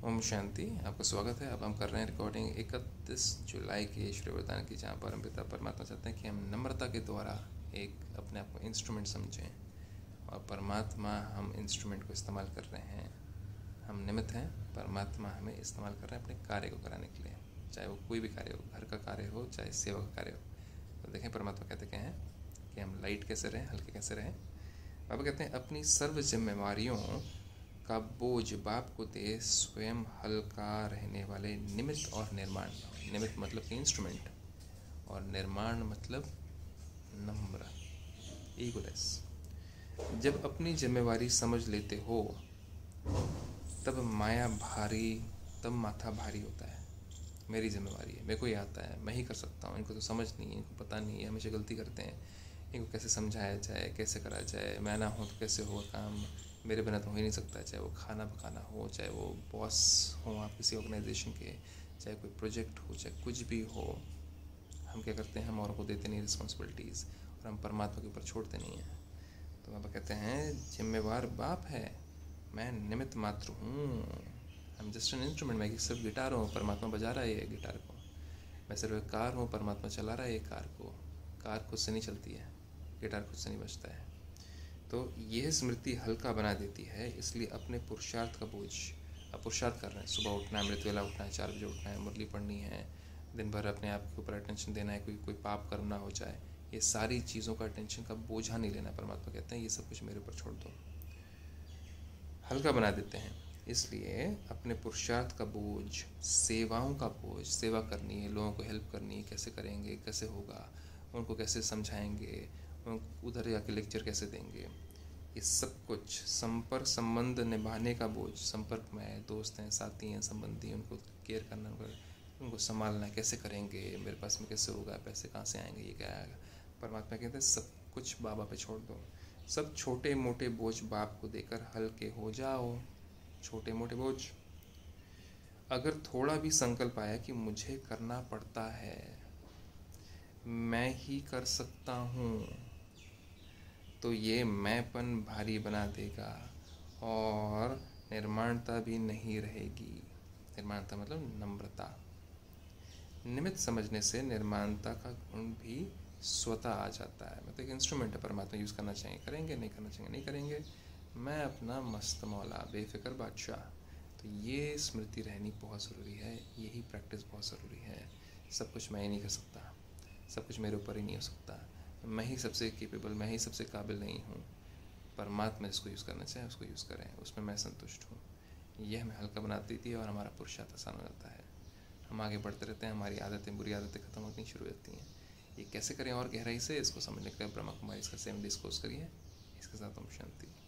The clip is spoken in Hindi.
ओम शांति। आपका स्वागत है। अब हम कर रहे हैं रिकॉर्डिंग 31 जुलाई की श्री वरदान की, जहाँ पर हम पिता परमात्मा चाहते हैं कि हम नम्रता के द्वारा एक अपने आप को इंस्ट्रूमेंट समझें, और परमात्मा हम इंस्ट्रूमेंट को इस्तेमाल कर रहे हैं। हम निमित्त हैं, परमात्मा हमें इस्तेमाल कर रहे हैं अपने कार्य को कराने के लिए, चाहे वो कोई भी कार्य हो, घर का कार्य हो चाहे सेवा का कार्य हो। तो देखें परमात्मा कहते क्या हैं कि हम लाइट कैसे रहें, हल्के कैसे रहें। बाबा कहते हैं अपनी सर्व जिम्मेवारियों का बोझ बाप को दे, स्वयं हल्का रहने वाले निमित्त और निर्माण। निमित्त मतलब कि इंस्ट्रूमेंट, और निर्माण मतलब नम्र, ईगोलेस। जब अपनी जिम्मेवारी समझ लेते हो तब माया भारी, तब माथा भारी होता है। मेरी जिम्मेवारी है, मेरे को ही आता है, मैं ही कर सकता हूँ। इनको तो समझ नहीं है, इनको पता नहीं है, हमेशा गलती करते हैं। इनको कैसे समझाया जाए, कैसे करा जाए, मैं ना हो तो कैसे हो काम, मेरे बिना तो हो ही नहीं सकता। चाहे वो खाना पकाना हो, चाहे वो बॉस हो आप किसी ऑर्गेनाइजेशन के, चाहे कोई प्रोजेक्ट हो, चाहे कुछ भी हो। हम क्या करते हैं, हम औरों को देते नहीं रिस्पॉन्सिबिलिटीज़, और हम परमात्मा के ऊपर छोड़ते नहीं हैं। तो बाबा कहते हैं जिम्मेवार बाप है, मैं निमित्त मात्र हूँ। I am just an instrument. मैं सिर्फ गिटार हूँ, परमात्मा बजा रहा है ये गिटार को। मैं सिर्फ एक कार हूँ, परमात्मा चला रहा है ये कार को। कार खुद से नहीं चलती है, गिटार खुद से नहीं बजता है। तो यह स्मृति हल्का बना देती है। इसलिए अपने पुरुषार्थ का बोझ, अब पुरुषार्थ कर रहे हैं, सुबह उठना है, मृत वेला उठना है, 4 बजे उठना है, मुरली पढ़नी है, दिन भर अपने आप के ऊपर अटेंशन देना है, कोई पाप करना हो जाए, ये सारी चीज़ों का अटेंशन का बोझा नहीं लेना। परमात्मा कहते हैं ये सब कुछ मेरे ऊपर छोड़ दो, हल्का बना देते हैं। इसलिए अपने पुरुषार्थ का बोझ, सेवाओं का बोझ, सेवा करनी है, लोगों को हेल्प करनी है, कैसे करेंगे, कैसे होगा, उनको कैसे समझाएंगे, उधर जाके लेक्चर कैसे देंगे, ये सब कुछ संपर्क संबंध निभाने का बोझ। संपर्क में दोस्त हैं, साथी हैं, संबंधी, उनको केयर करना, उनको संभालना, कैसे करेंगे, मेरे पास में कैसे होगा, पैसे कहाँ से आएंगे, ये क्या आएगा। परमात्मा कहते हैं सब कुछ बाबा पे छोड़ दो, सब छोटे मोटे बोझ बाप को देकर हल्के हो जाओ। छोटे मोटे बोझ, अगर थोड़ा भी संकल्प आया कि मुझे करना पड़ता है, मैं ही कर सकता हूँ, तो ये मैंपन भारी बना देगा और निर्माणता भी नहीं रहेगी। निर्माणता मतलब नम्रता। निमित्त समझने से निर्माणता का गुण भी स्वतः आ जाता है। मतलब एक इंस्ट्रूमेंट है, परमात्मा यूज़ करना चाहिए, करेंगे, नहीं करना चाहिए नहीं करेंगे, मैं अपना मस्त मौला, बेफिक्र बादशाह। तो ये स्मृति रहनी बहुत ज़रूरी है, यही प्रैक्टिस बहुत ज़रूरी है। सब कुछ मैं ही नहीं कर सकता, सब कुछ मेरे ऊपर ही नहीं हो सकता, मैं ही सबसे केपेबल, मैं ही सबसे काबिल नहीं हूँ। परमात्मा जिसको यूज़ करना चाहे उसको यूज़ करें, उसमें मैं संतुष्ट हूँ। यह हमें हल्का बना देती है और हमारा पुरुषार्थ आसान हो जाता है। हम आगे बढ़ते रहते हैं, हमारी आदतें, बुरी आदतें ख़त्म होनी शुरू हो जाती हैं। ये कैसे करें और गहराई से, इसको समझने के लिए ब्रह्मा कुमारी इसका 7 डेज़ कोर्स करिए। इसके साथ हम शांति।